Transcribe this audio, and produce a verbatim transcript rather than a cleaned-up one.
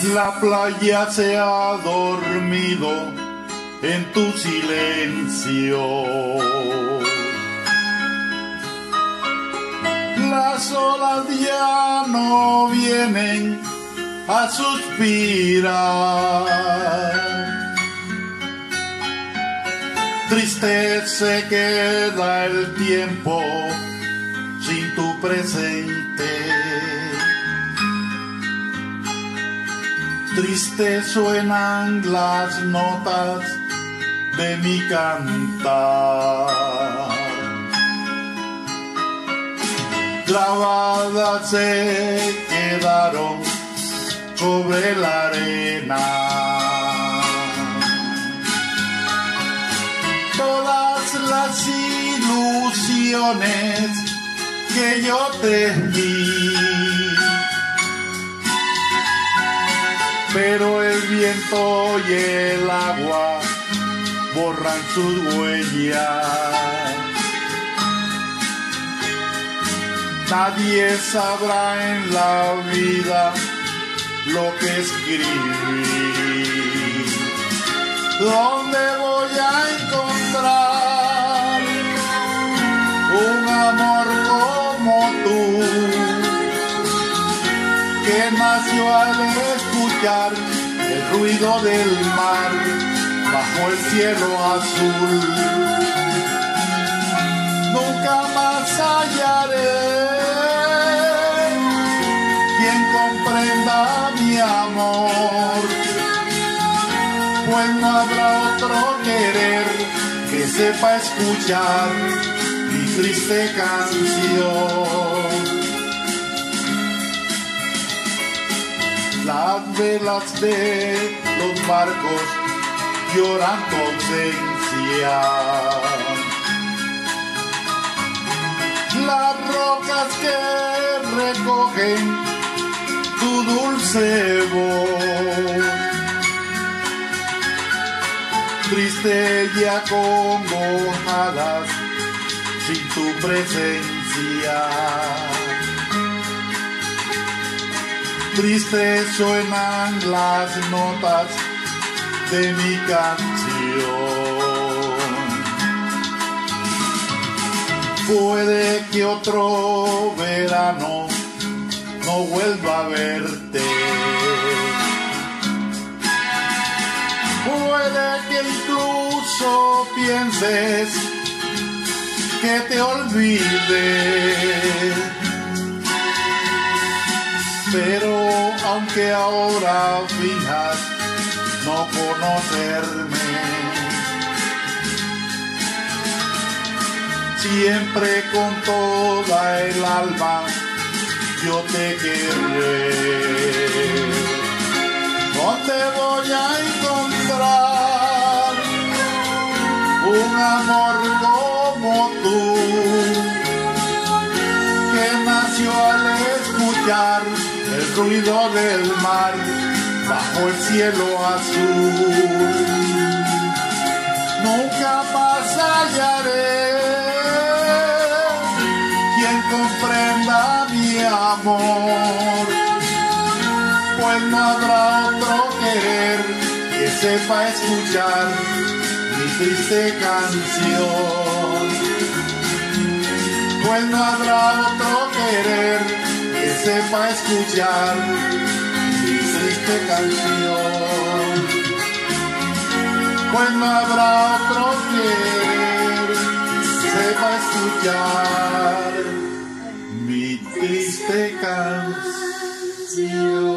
La playa se ha dormido en tu silencio. Las olas ya no vienen a suspirar. Triste se queda el tiempo sin tu presente. Triste suenan las notas de mi cantar. Grabadas se quedaron sobre la arena. Todas las ilusiones que yo te di, pero el viento y el agua borran sus huellas. Nadie sabrá en la vida lo que escribí. ¿Dónde voy a encontrar un amor como tú, que nació al escuchar el ruido del mar bajo el cielo azul? Nunca más hallaré quien comprenda mi amor, pues no habrá otro querer que sepa escuchar mi triste canción. Las velas de los barcos lloran tu ausencia. Las rocas que recogen tu dulce voz, triste y acongojadas sin tu presencia. Tristes suenan las notas de mi canción. Puede que otro verano no vuelva a verte. Puede que incluso pienses que te olvide. Pero aunque ahora finjas no conocerme, siempre con toda el alma yo te querré. ¿Dónde voy a encontrar un amor como tú, que nació al escuchar el ruido del mar bajo el cielo azul? Nunca más hallaré quien comprenda mi amor, pues no habrá otro querer que sepa escuchar mi triste canción. Pues no habrá otro querer que sepa escuchar mi triste canción. Pues no habrá otro querer que sepa escuchar mi triste canción.